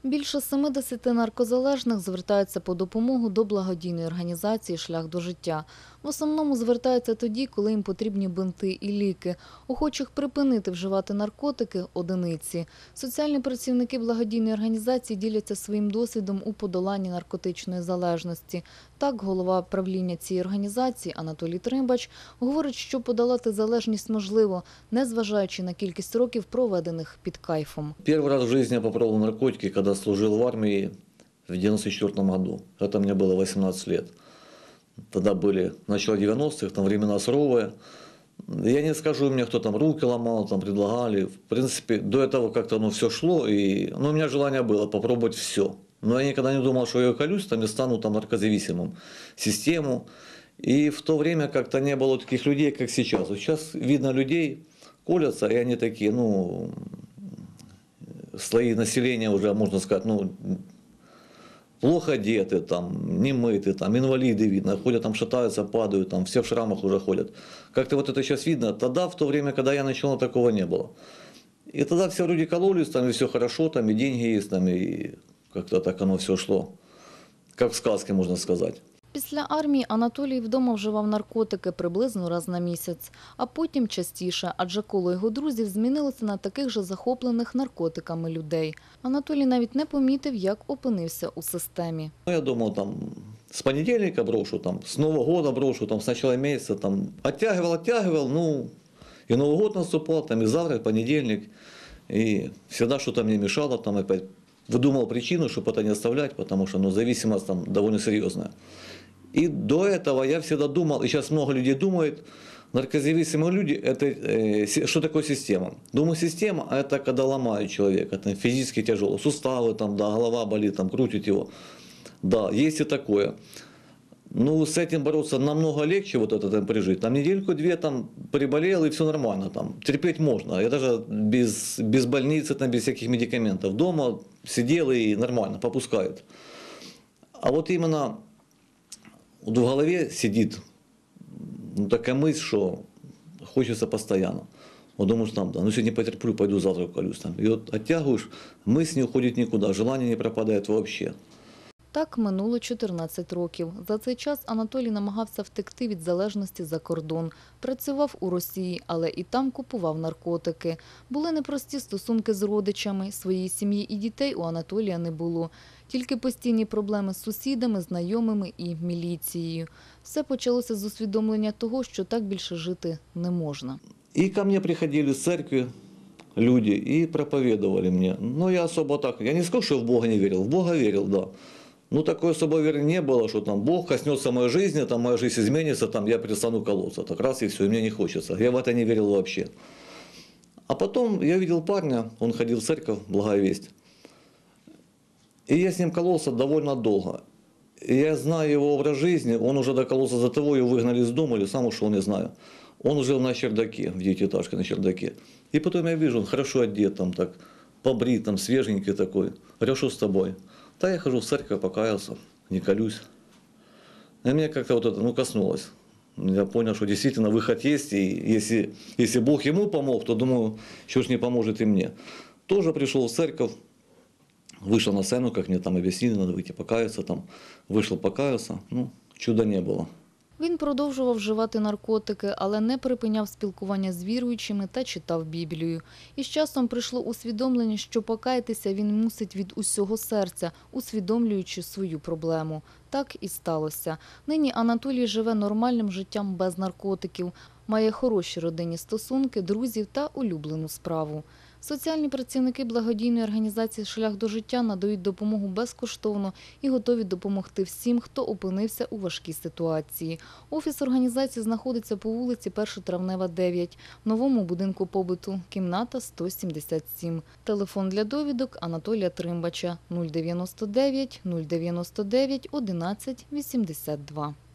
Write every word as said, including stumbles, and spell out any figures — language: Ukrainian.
Більше семидесяти наркозалежних звертаються по допомогу до благодійної організації «Шлях до життя». В основному звертаються тоді, коли їм потрібні бинти і ліки. Охочих припинити вживати наркотики – одиниці. Соціальні працівники благодійної організації діляться своїм досвідом у подоланні наркотичної залежності. Так, голова правління цієї організації Анатолій Тримбач говорить, що подолати залежність можливо, незважаючи на кількість років, проведених під кайфом. Перший раз в житті я спробував наркотики, коли служил в армии в девяносто четвёртом году. Это мне было восемнадцать лет. Тогда были начало девяностых, там времена суровые. Я не скажу, мне кто там руки ломал, там предлагали. В принципе, до этого как-то оно все шло, и ну, у меня желание было попробовать все. Но я никогда не думал, что я околюсь там и стану там наркозависимым. Систему. И в то время как-то не было таких людей, как сейчас. Вот сейчас видно людей, колятся, и они такие, ну, слои населения уже, можно сказать, ну, плохо одеты, там, не мыты, там, инвалиды видно, ходят там, шатаются, падают, там, все в шрамах уже ходят. Как-то вот это сейчас видно. Тогда, в то время, когда я начал, такого не было. И тогда все люди кололись, там, и все хорошо, там, и деньги есть, там, и как-то так оно все шло. Как в сказке, можно сказать. Після армії Анатолій вдома вживав наркотики приблизно раз на місяць, а потім частіше, адже коло його друзів змінилося на таких же захоплених наркотиками людей. Анатолій навіть не помітив, як опинився у системі. Я думал, там, с понедельника брошу, там, с Нового года брошу, там, с начала месяца, там, оттягивал, оттягивал, ну, и Новый год наступал, там, и завтра, и понедельник, и всегда что-то мне мешало, там, опять выдумал причину, чтобы это не оставлять, потому что, ну, зависимость там довольно серьезная. И до этого я всегда думал, и сейчас много людей думают, наркозависимые люди, это, э, что такое система? Думаю, система – это когда ломают человека, это физически тяжело, суставы, там, да, голова болит, там, крутит его. Да, есть и такое. Ну, с этим бороться намного легче, вот это там пережить. Там недельку-две там приболел, и все нормально, там, терпеть можно. Я даже без, без больницы, там, без всяких медикаментов. Дома сидел и нормально, попускает. А вот именно в голове сидит ну, такая мысль, что хочется постоянно. Вот думаешь, там, да, ну сегодня потерплю, пойду завтра уколюсь. Там. И вот оттягиваешь, мысль не уходит никуда, желание не пропадает вообще. Так минуло чотирнадцять років. За цей час Анатолій намагався втекти від залежності за кордон. Працював у Росії, але і там купував наркотики. Були непрості стосунки з родичами. Своєї сім'ї і дітей у Анатолія не було. Тільки постійні проблеми з сусідами, знайомими і міліцією. Все почалося з усвідомлення того, що так більше жити не можна. И ко мне приходили с церкви люди и проповедовали мне. Но я особо так, я не скажу, что в Бога не верил, в Бога верил, да. Ну, такой особой веры не было, что там Бог коснется моей жизни, там моя жизнь изменится, там я перестану колоться. Так раз и все, и мне не хочется. Я в это не верил вообще. А потом я видел парня, он ходил в церковь, Благая Весть. И я с ним кололся довольно долго. И я знаю его образ жизни, он уже докололся за того, его выгнали из дома, или сам ушел, не знаю. Он жил на чердаке, в девятиэтажке на чердаке. И потом я вижу, он хорошо одет, там так, побрит, там свеженький такой. Говорю, что с тобой? Да я хожу в церковь, покаялся, не колюсь. И меня как-то вот это, ну, коснулось. Я понял, что действительно выход есть, и если, если Бог ему помог, то, думаю, что ж не поможет и мне. Тоже пришел в церковь, вышел на сцену, как мне там объяснили, надо выйти покаяться, там, вышел, покаялся, ну, чуда не было. Він продовжував вживати наркотики, але не припиняв спілкування з віруючими та читав Біблію. І з часом прийшло усвідомлення, що покаятися він мусить від усього серця, усвідомлюючи свою проблему. Так і сталося. Нині Анатолій живе нормальним життям без наркотиків, має хороші родинні стосунки, друзів та улюблену справу. Соціальні працівники благодійної організації «Шлях до життя» надають допомогу безкоштовно і готові допомогти всім, хто опинився у важкій ситуації. Офіс організації знаходиться по вулиці Перша Травнева, дев'ять, в новому будинку побуту, кімната сто сімдесят сім. Телефон для довідок Анатолія Тримбача – нуль дев'яносто дев'ять нуль дев'яносто дев'ять одинадцять вісімдесят два.